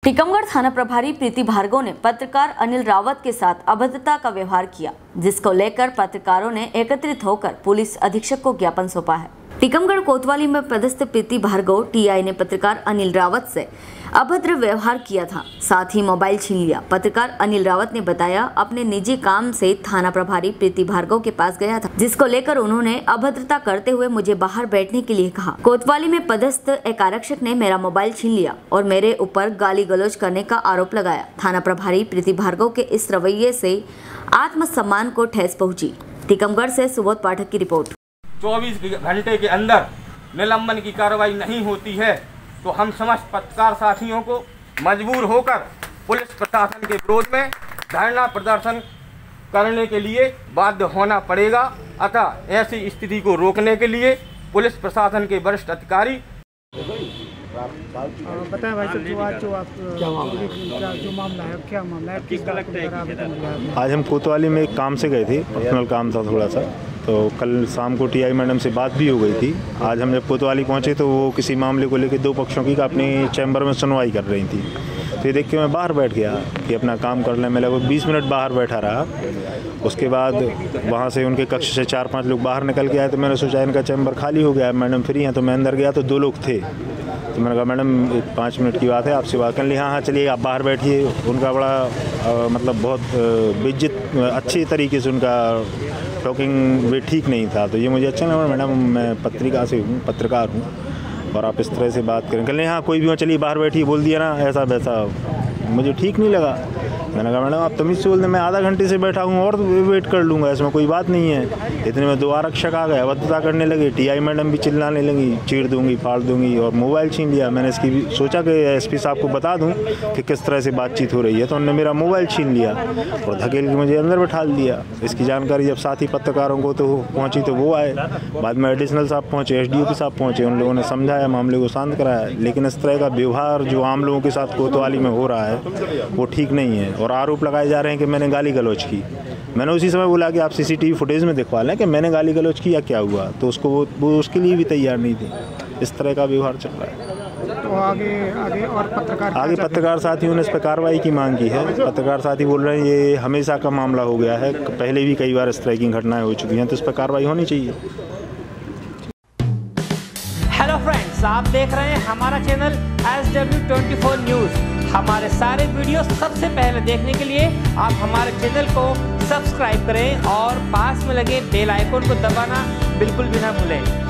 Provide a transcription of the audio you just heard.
टीकमगढ़ थाना प्रभारी प्रीति भार्गव ने पत्रकार अनिल रावत के साथ अभद्रता का व्यवहार किया, जिसको लेकर पत्रकारों ने एकत्रित होकर पुलिस अधीक्षक को ज्ञापन सौंपा है। टीकमगढ़ कोतवाली में पदस्थ प्रीति भार्गव टीआई ने पत्रकार अनिल रावत से अभद्र व्यवहार किया था, साथ ही मोबाइल छीन लिया। पत्रकार अनिल रावत ने बताया अपने निजी काम से थाना प्रभारी प्रीति भार्गव के पास गया था, जिसको लेकर उन्होंने अभद्रता करते हुए मुझे बाहर बैठने के लिए कहा। कोतवाली में पदस्थ एक आरक्षक ने मेरा मोबाइल छीन लिया और मेरे ऊपर गाली गलौज करने का आरोप लगाया। थाना प्रभारी प्रीति भार्गव के इस रवैये से आत्मसम्मान को ठेस पहुंची। टीकमगढ़ से सुबोध पाठक की रिपोर्ट। 24 घंटे के अंदर निलंबन की कार्रवाई नहीं होती है तो हम समस्त पत्रकार साथियों को मजबूर होकर पुलिस प्रशासन के विरोध में धरना प्रदर्शन करने के लिए बाध्य होना पड़ेगा। अतः ऐसी स्थिति को रोकने के लिए पुलिस प्रशासन के वरिष्ठ अधिकारी बताएं भाई साहब, जो मामला है, क्या मामला है, किस बात को? आज हम कोतवाली में एक काम से गए थे, पर्सनल काम था थोड़ा सा, तो कल शाम को टीआई मैडम से बात भी हो गई थी। आज हम जब कोतवाली पहुंचे तो वो किसी मामले को लेकर दो पक्षों की अपनी चैम्बर में सुनवाई कर रही थी। तो ये देख के मैं बाहर बैठ गया कि अपना काम कर लें। मैं लगभग 20 मिनट बाहर बैठा रहा। उसके बाद वहाँ से उनके कक्ष से 4-5 लोग बाहर निकल के आए, तो मैंने सोचा इनका चैम्बर खाली हो गया, मैडम फ्री हैं। तो मैं अंदर गया तो 2 लोग थे। तो मैंने कहा मैडम 5 मिनट की बात है, आपसे बात कर ली। हाँ चलिए आप बाहर बैठिए। उनका बड़ा मतलब बहुत बेइज्जत अच्छी तरीके से उनका टॉकिंग वे ठीक नहीं था। तो ये मुझे अच्छा लगा। मैडम मैं पत्रिका से हूँ, पत्रकार हूँ और आप इस तरह से बात करें। कल हाँ कोई भी हो, चलिए बाहर बैठिए, बोल दिया ना ऐसा वैसा, मुझे ठीक नहीं लगा। मैंने कहा मैडम आप तमीज़ से बोल दें, मैं आधा घंटे से बैठा हूँ और वेट कर लूँगा, इसमें कोई बात नहीं है। इतने में 2 आरक्षक आ गए, अभद्रता करने लगे। टीआई मैडम भी चिल्लाने लगी, चीर दूंगी, फाड़ दूंगी और मोबाइल छीन लिया। मैंने इसकी भी सोचा कि एसपी साहब को बता दूं कि किस तरह से बातचीत हो रही है, तो उन्होंने मेरा मोबाइल छीन लिया और धकेल के मुझे अंदर बैठा दिया। इसकी जानकारी जब साथी पत्रकारों को तो पहुँची तो वो आए, बाद में एडिशनल साहब पहुँचे, एसडीओपी साहब पहुँचे। उन लोगों ने समझाया, मामले को शांत कराया। लेकिन इस तरह का व्यवहार जो आम लोगों के साथ कोतवाली में हो रहा है वो ठीक नहीं है। और आरोप लगाए जा रहे हैं कि मैंने गाली गलौज की। मैंने उसी समय बोला कि आप सीसीटीवी फुटेज में दिखवा लें कि मैंने गाली गलौज किया क्या हुआ, तो उसको वो उसके लिए भी तैयार नहीं थी। इस तरह का व्यवहार चल रहा है। तो आगे पत्रकार साथियों ने इस पर कार्रवाई की मांग की है। पत्रकार साथी बोल रहे हैं ये हमेशा का मामला हो गया है, पहले भी कई बार इस तरह की घटनाएं हो चुकी हैं, तो इस पर कार्रवाई होनी चाहिए। हेलो फ्रेंड्स, आप देख रहे हैं हमारा चैनल SW24 न्यूज़। हमारे सारे वीडियो सबसे पहले देखने के लिए आप हमारे चैनल को सब्सक्राइब करें और पास में लगे बेल आइकन को दबाना बिल्कुल भी ना भूलें।